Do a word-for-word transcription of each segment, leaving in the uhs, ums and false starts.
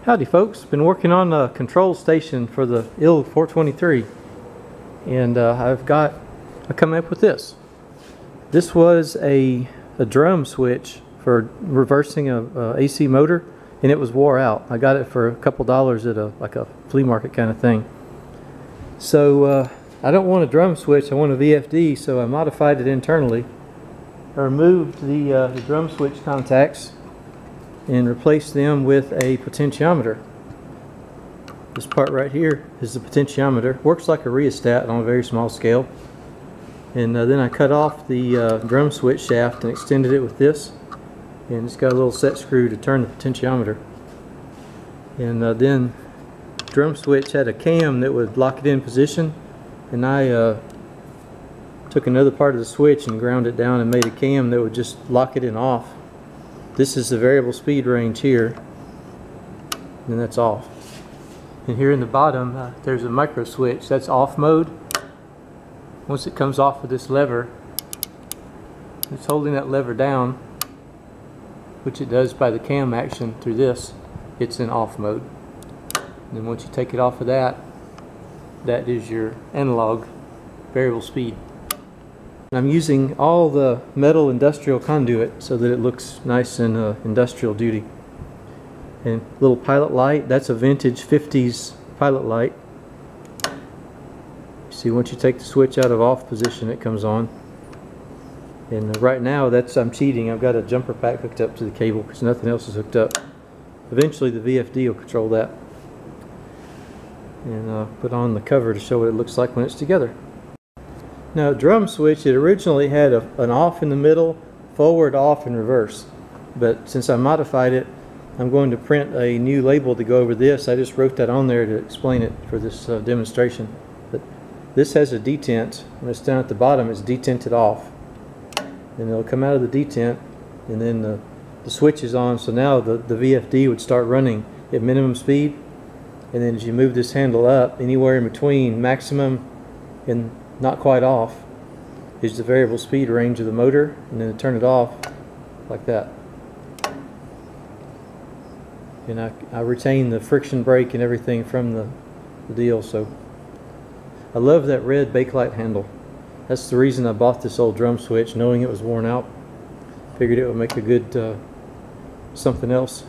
Howdy folks, been working on the control station for the I L four twenty-three, and uh, I've got I come up with this. This was a, a drum switch for reversing a, a AC motor, and it was wore out. I got it for a couple dollars at a like a flea market kind of thing. So uh, I don't want a drum switch, I want a V F D, so I modified it internally. I removed the, uh, the drum switch contacts and replace them with a potentiometer. This part right here is the potentiometer. Works like a rheostat on a very small scale. And uh, then I cut off the uh, drum switch shaft and extended it with this. And it's got a little set screw to turn the potentiometer. And uh, then drum switch had a cam that would lock it in position. And I uh, took another part of the switch and ground it down and made a cam that would just lock it in off. This is the variable speed range here, and that's off. And here in the bottom, uh, there's a micro switch. That's off mode. Once it comes off with this lever, it's holding that lever down, which it does by the cam action through this. It's in off mode. And then once you take it off of that, that is your analog variable speed. I'm using all the metal industrial conduit so that it looks nice and uh, industrial duty. And little pilot light, that's a vintage fifties pilot light. See, once you take the switch out of off position, it comes on. And uh, right now, that's I'm cheating. I've got a jumper pack hooked up to the cable because nothing else is hooked up. Eventually, the V F D will control that. And uh, put on the cover to show what it looks like when it's together. Now, drum switch, it originally had a, an off in the middle, forward, off, and reverse. But since I modified it, I'm going to print a new label to go over this. I just wrote that on there to explain it for this uh, demonstration. But this has a detent. When it's down at the bottom, it's detented off. And it'll come out of the detent, and then the, the switch is on. So now the, the V F D would start running at minimum speed. And then as you move this handle up, anywhere in between maximum and not quite off is the variable speed range of the motor, and then to turn it off like that. And I, I retain the friction brake and everything from the, the deal. So I love that red Bakelite handle. That's the reason I bought this old drum switch, knowing it was worn out. Figured it would make a good uh, something else.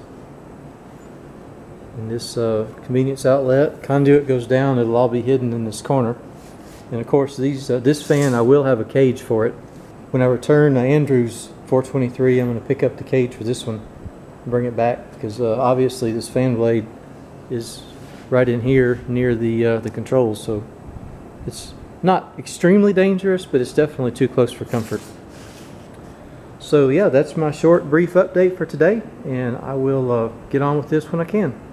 And this uh, convenience outlet conduit goes down, it'll all be hidden in this corner. And of course, these uh, this fan, I will have a cage for it. When I return uh, Andrew's four twenty-three, I'm going to pick up the cage for this one and bring it back, because uh, obviously this fan blade is right in here near the uh, the controls, so it's not extremely dangerous, but it's definitely too close for comfort. So yeah, that's my short, brief update for today, and I will uh, get on with this when I can.